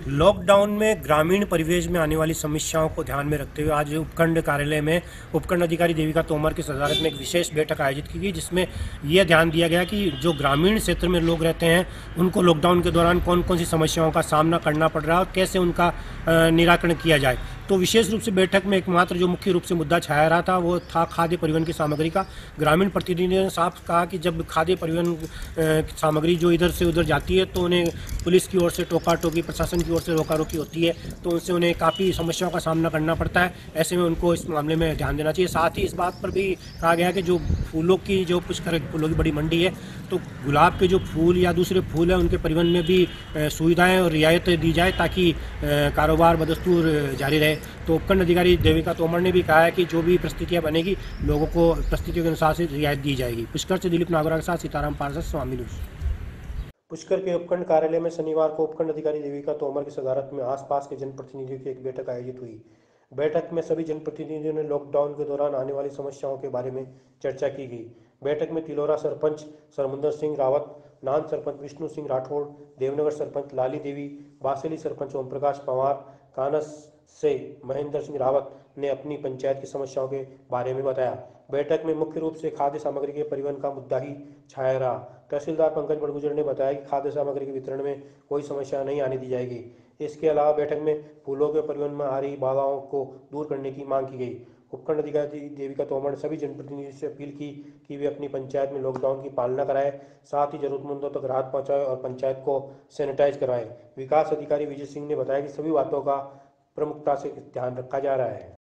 Lockdown में ग्रामीण परिवेश में आने वाली समस्याओं को ध्यान में रखते हुए आज उपखंड कार्यालय में उपखंड अधिकारी देविका तोमर की सदारत में एक विशेष बैठक आयोजित की गई, जिसमें यह ध्यान दिया गया कि जो ग्रामीण क्षेत्र में लोग रहते हैं उनको लॉकडाउन के दौरान कौन कौन सी समस्याओं का सामना करना पड़ रहा है और कैसे उनका निराकरण किया जाए। तो विशेष रूप से बैठक में एकमात्र जो मुख्य रूप से मुद्दा छाया रहा था वो था खाद्य परिवहन की सामग्री का। ग्रामीण प्रतिनिधियों ने साफ कहा कि जब खाद्य परिवहन सामग्री जो इधर से उधर जाती है तो उन्हें पुलिस की ओर से टोका टोकी, प्रशासन की ओर से रोका रोकी होती है, तो उनसे उन्हें काफ़ी समस्याओं का सामना करना पड़ता है। ऐसे में उनको इस मामले में ध्यान देना चाहिए। साथ ही इस बात पर भी कहा गया कि जो फूलों की जो पुष्कर फूलों की बड़ी मंडी है, तो गुलाब के जो फूल या दूसरे फूल हैं उनके परिवहन में भी सुविधाएं और रियायतें दी जाए ताकि कारोबार बदस्तूर जारी रहे। तो उपखंड अधिकारी देविका तोमर ने भी कहा है कि जो भी परिस्थितियां बनेगी लोगों को परिस्थितियों के अनुसार से रियायत दी जाएगी। पुष्कर से दिलीप नागौरा के साथ सीताराम पारसा, स्वामी न्यूज़। पुष्कर के उपखंड कार्यालय में शनिवार को उपखंड अधिकारी देविका तोमर की सदारत में आसपास के जनप्रतिनिधियों की एक बैठक आयोजित हुई। बैठक में सभी जनप्रतिनिधियों ने लॉकडाउन के दौरान आने वाली समस्याओं के बारे में चर्चा की गई। बैठक में तिलोरा सरपंच सरमुंदर सिंह रावत, नान सरपंच विष्णु सिंह राठौड़, देवनगर सरपंच लाली देवी, बासेली सरपंच ओम प्रकाश पवार, कानस से महेंद्र सिंह रावत ने अपनी पंचायत की समस्याओं के बारे में बताया। बैठक में मुख्य रूप से खाद्य सामग्री के परिवहन का मुद्दा ही छाया रहा। तहसीलदार पंकज बड़गुजर ने बताया कि खाद्य सामग्री के वितरण में कोई समस्या नहीं आने दी जाएगी। इसके अलावा बैठक में फूलों के परिवहन में आ रही बाधाओं को दूर करने की मांग की गई। उपखंड अधिकारी देविका तोमर ने सभी जनप्रतिनिधियों से अपील की कि वे अपनी पंचायत में लॉकडाउन की पालना कराएं, साथ ही जरूरतमंदों तक राहत पहुंचाएं और पंचायत को सैनिटाइज करवाएं। विकास अधिकारी विजय सिंह ने बताया कि सभी बातों का प्रमुखता से ध्यान रखा जा रहा है।